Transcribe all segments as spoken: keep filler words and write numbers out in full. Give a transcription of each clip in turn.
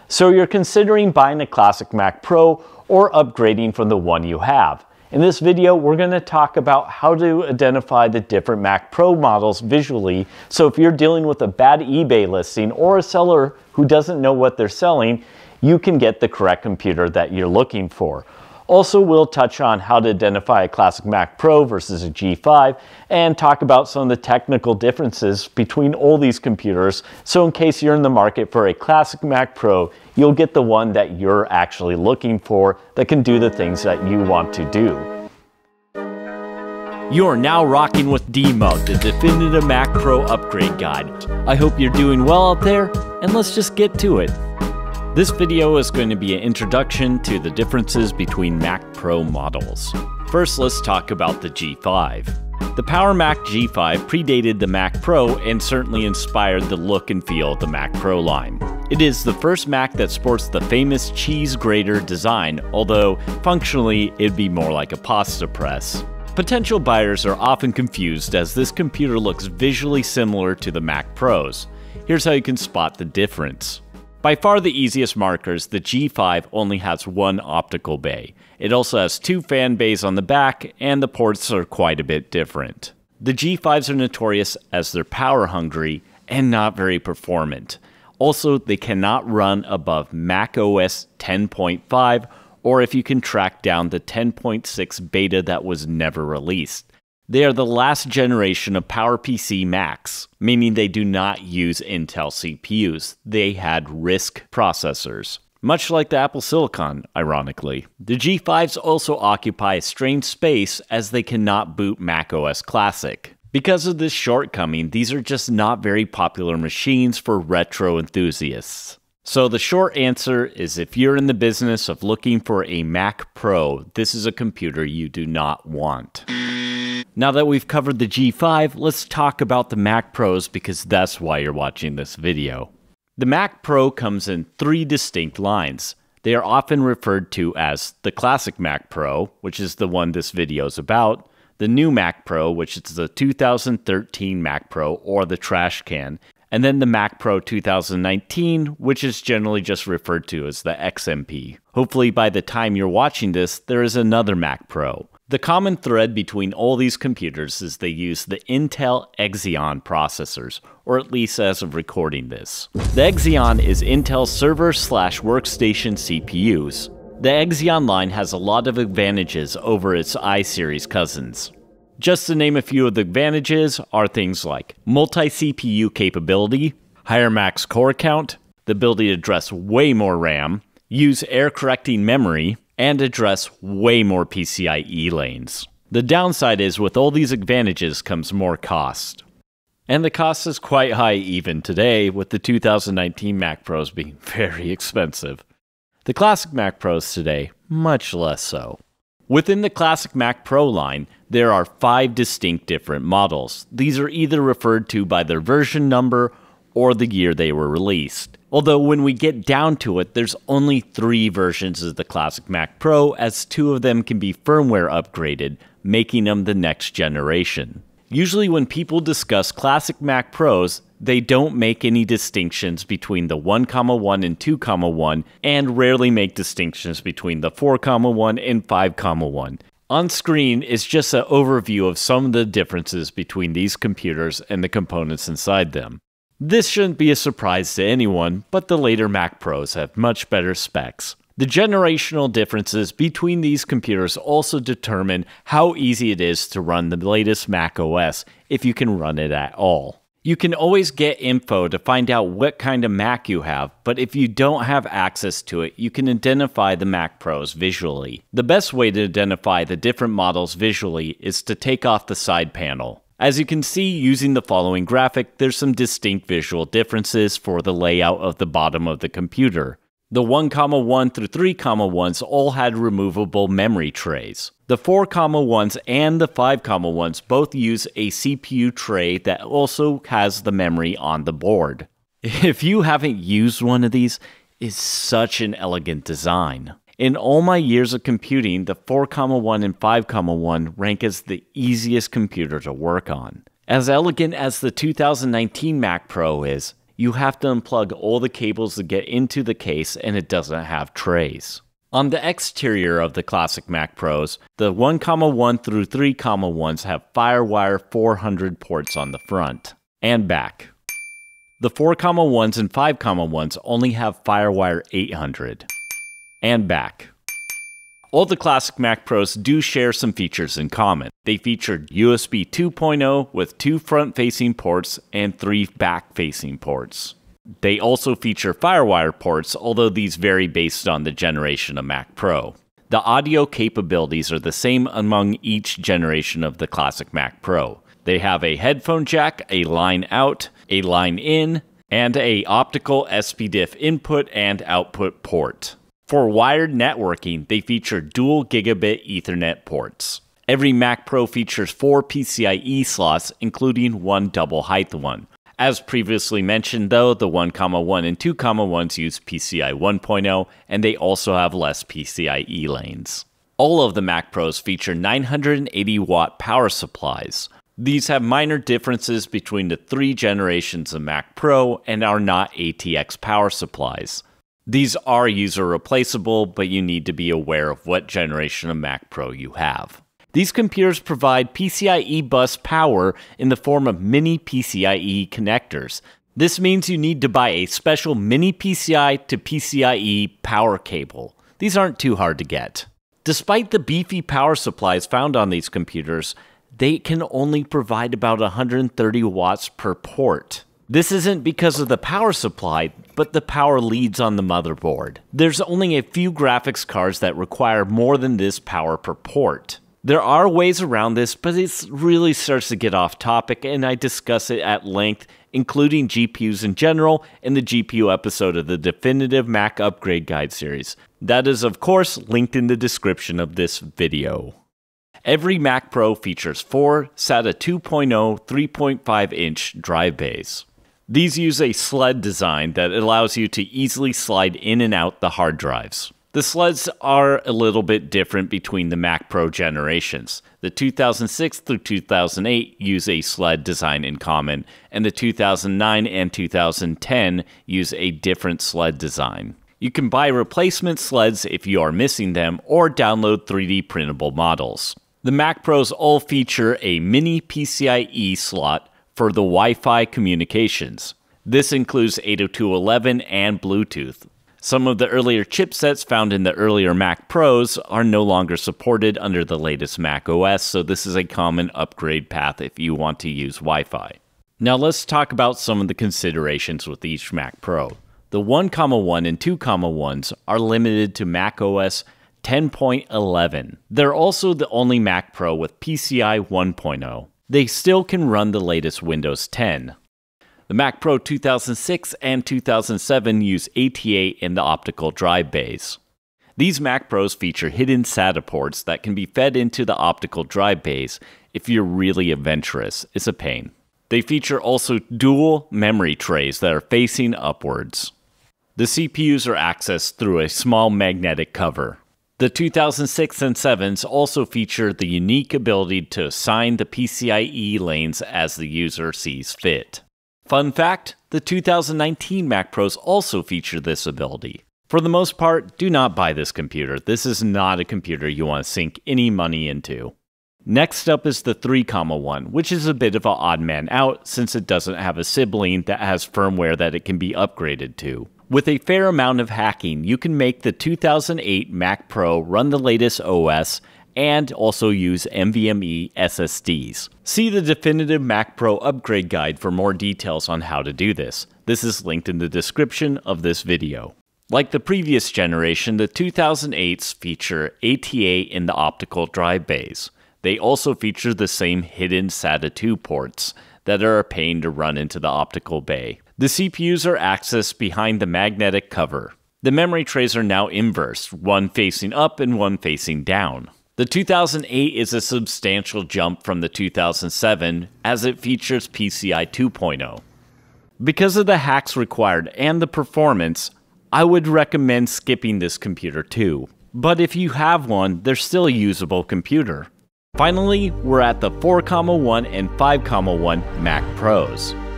So you're considering buying a classic Mac Pro or upgrading from the one you have. In this video, we're going to talk about how to identify the different Mac Pro models visually, so if you're dealing with a bad eBay listing or a seller who doesn't know what they're selling, you can get the correct computer that you're looking for. Also, we'll touch on how to identify a classic Mac Pro versus a G five and talk about some of the technical differences between all these computers, so in case you're in the market for a classic Mac Pro, you'll get the one that you're actually looking for that can do the things that you want to do. You are now rocking with D-Mug, the definitive Mac Pro upgrade guide. I hope you're doing well out there, and let's just get to it. This video is going to be an introduction to the differences between Mac Pro models. First, let's talk about the G five. The PowerMac G five predated the Mac Pro and certainly inspired the look and feel of the Mac Pro line. It is the first Mac that sports the famous cheese grater design, although functionally it'd be more like a pasta press. Potential buyers are often confused as this computer looks visually similar to the Mac Pros. Here's how you can spot the difference. By far the easiest markers, the G five only has one optical bay. It also has two fan bays on the back, and the ports are quite a bit different. The G fives are notorious as they're power hungry and not very performant. Also, they cannot run above Mac O S ten point five, or if you can track down the ten point six beta that was never released. They are the last generation of PowerPC Macs, meaning they do not use Intel C P Us. They had RISC processors, much like the Apple Silicon, ironically. The G fives also occupy a strange space as they cannot boot Mac O S Classic. Because of this shortcoming, these are just not very popular machines for retro enthusiasts. So the short answer is, if you're in the business of looking for a Mac Pro, this is a computer you do not want. Now that we've covered the G five, let's talk about the Mac Pros, because that's why you're watching this video. The Mac Pro comes in three distinct lines. They are often referred to as the Classic Mac Pro, which is the one this video is about, the New Mac Pro, which is the two thousand thirteen Mac Pro or the trash can, and then the Mac Pro two thousand nineteen, which is generally just referred to as the X M P. Hopefully by the time you're watching this, there is another Mac Pro. The common thread between all these computers is they use the Intel Xeon processors, or at least as of recording this. The Xeon is Intel's server slash workstation C P Us. The Xeon line has a lot of advantages over its i-series cousins. Just to name a few of the advantages are things like multi-C P U capability, higher max core count, the ability to address way more RAM, use error-correcting memory, and address way more P C I E lanes. The downside is, with all these advantages comes more cost. And the cost is quite high even today, with the two thousand nineteen Mac Pros being very expensive. The classic Mac Pros today, much less so. Within the classic Mac Pro line, there are five distinct different models. These are either referred to by their version number or the year they were released. Although when we get down to it, there's only three versions of the classic Mac Pro, as two of them can be firmware upgraded, making them the next generation. Usually when people discuss classic Mac Pros, they don't make any distinctions between the one comma one and two comma one, and rarely make distinctions between the four comma one and five comma one. On screen is just an overview of some of the differences between these computers and the components inside them. This shouldn't be a surprise to anyone, but the later Mac Pros have much better specs. The generational differences between these computers also determine how easy it is to run the latest Mac O S, if you can run it at all. You can always get info to find out what kind of Mac you have, but if you don't have access to it, you can identify the Mac Pros visually. The best way to identify the different models visually is to take off the side panel. As you can see using the following graphic, there's some distinct visual differences for the layout of the bottom of the computer. The one comma one through three comma ones all had removable memory trays. The four comma ones and the five comma ones both use a C P U tray that also has the memory on the board. If you haven't used one of these, it's such an elegant design. In all my years of computing, the four comma one and five comma one rank as the easiest computer to work on. As elegant as the two thousand nineteen Mac Pro is, you have to unplug all the cables to get into the case, and it doesn't have trays. On the exterior of the classic Mac Pros, the one comma one through three comma ones have FireWire four hundred ports on the front and back. The four comma ones and five comma ones only have FireWire eight hundred and back. All the classic Mac Pros do share some features in common. They feature U S B two point oh with two front-facing ports and three back-facing ports. They also feature FireWire ports, although these vary based on the generation of Mac Pro. The audio capabilities are the same among each generation of the classic Mac Pro. They have a headphone jack, a line out, a line in, and a optical S P D I F input and output port. For wired networking, they feature dual gigabit Ethernet ports. Every Mac Pro features four PCIe slots, including one double height one. As previously mentioned though, the one comma one and two comma ones use P C I one point oh, and they also have less PCIe lanes. All of the Mac Pros feature nine hundred eighty watt power supplies. These have minor differences between the three generations of Mac Pro and are not A T X power supplies. These are user replaceable, but you need to be aware of what generation of Mac Pro you have. These computers provide PCIe bus power in the form of mini PCIe connectors. This means you need to buy a special mini P C I to P C I E power cable. These aren't too hard to get. Despite the beefy power supplies found on these computers, they can only provide about one hundred thirty watts per port. This isn't because of the power supply, but the power leads on the motherboard. There's only a few graphics cards that require more than this power per port. There are ways around this, but it really starts to get off topic, and I discuss it at length, including G P Us in general, in the G P U episode of the Definitive Mac Upgrade Guide series. That is, of course, linked in the description of this video. Every Mac Pro features four SATA two point oh three point five inch drive bays. These use a sled design that allows you to easily slide in and out the hard drives. The sleds are a little bit different between the Mac Pro generations. The two thousand six through two thousand eight use a sled design in common, and the two thousand nine and two thousand ten use a different sled design. You can buy replacement sleds if you are missing them, or download three D printable models. The Mac Pros all feature a mini PCIe slot for the Wi-Fi communications. This includes eight oh two dot eleven and Bluetooth. Some of the earlier chipsets found in the earlier Mac Pros are no longer supported under the latest Mac O S, so this is a common upgrade path if you want to use Wi-Fi. Now let's talk about some of the considerations with each Mac Pro. The one comma one and two comma ones are limited to Mac O S ten point eleven. They're also the only Mac Pro with P C I one point oh. They still can run the latest Windows ten. The Mac Pro two thousand six and two thousand seven use A T A in the optical drive bays. These Mac Pros feature hidden SATA ports that can be fed into the optical drive bays if you're really adventurous. It's a pain. They feature also dual memory trays that are facing upwards. The C P Us are accessed through a small magnetic cover. The two thousand six and sevens also feature the unique ability to assign the PCIe lanes as the user sees fit. Fun fact, the two thousand nineteen Mac Pros also feature this ability. For the most part, do not buy this computer. This is not a computer you want to sink any money into. Next up is the three comma one, which is a bit of an odd man out since it doesn't have a sibling that has firmware that it can be upgraded to. With a fair amount of hacking, you can make the two thousand eight Mac Pro run the latest O S and also use NVMe S S Ds. See the Definitive Mac Pro Upgrade Guide for more details on how to do this. This is linked in the description of this video. Like the previous generation, the two thousand eights feature A T A in the optical drive bays. They also feature the same hidden SATA two ports that are a pain to run into the optical bay. The C P Us are accessed behind the magnetic cover. The memory trays are now inversed, one facing up and one facing down. The two thousand eight is a substantial jump from the two thousand seven as it features P C I two point oh. Because of the hacks required and the performance, I would recommend skipping this computer too. But if you have one, they're still a usable computer. Finally, we're at the four comma one and five comma one Mac Pros.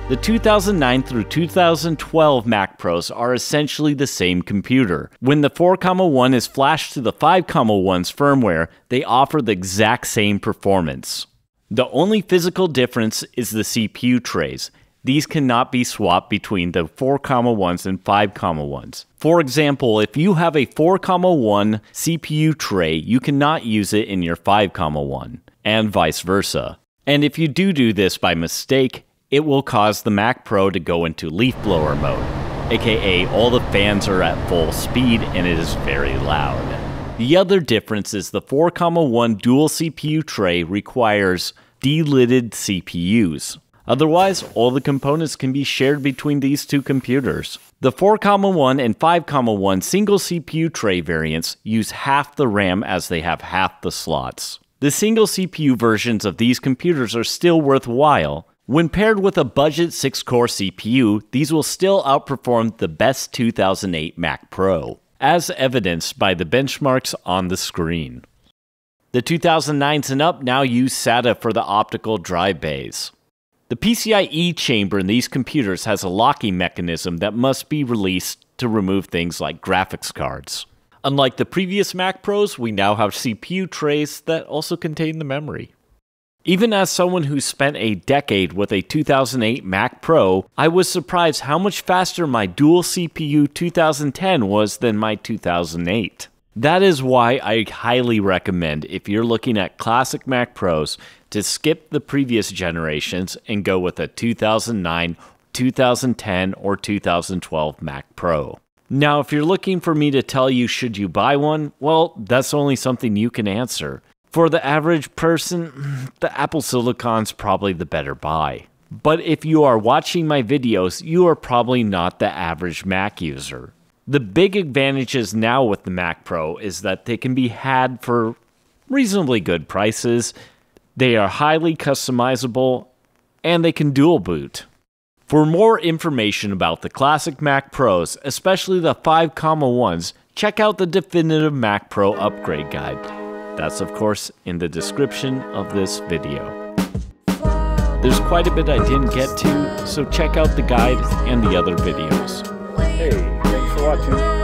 The two thousand nine through two thousand twelve Mac Pros are essentially the same computer. When the four comma one is flashed to the five comma one's firmware, they offer the exact same performance. The only physical difference is the C P U trays. These cannot be swapped between the four comma ones and five comma ones. For example, if you have a four comma one C P U tray, you cannot use it in your five comma one, and vice versa. And if you do do this by mistake, it will cause the Mac Pro to go into leaf blower mode, aka all the fans are at full speed and it is very loud. The other difference is the four comma one dual C P U tray requires delidded C P Us. Otherwise, all the components can be shared between these two computers. The four comma one and five comma one single C P U tray variants use half the RAM as they have half the slots. The single C P U versions of these computers are still worthwhile. When paired with a budget six core C P U, these will still outperform the best two thousand eight Mac Pro, as evidenced by the benchmarks on the screen. The two thousand nines and up now use SATA for the optical drive bays. The PCIe chamber in these computers has a locking mechanism that must be released to remove things like graphics cards. Unlike the previous Mac Pros, we now have C P U trays that also contain the memory. Even as someone who spent a decade with a two thousand eight Mac Pro, I was surprised how much faster my dual C P U two thousand ten was than my two thousand eight. That is why I highly recommend, if you're looking at classic Mac Pros, to skip the previous generations and go with a two thousand nine, two thousand ten, or two thousand twelve Mac Pro. Now, if you're looking for me to tell you should you buy one, well, that's only something you can answer. For the average person, the Apple Silicon's probably the better buy. But if you are watching my videos, you are probably not the average Mac user. The big advantages now with the Mac Pro is that they can be had for reasonably good prices, they are highly customizable, and they can dual boot. For more information about the classic Mac Pros, especially the five comma ones, check out the definitive Mac Pro upgrade guide. That's of course in the description of this video. There's quite a bit I didn't get to, so check out the guide and the other videos. Hey, thanks for watching.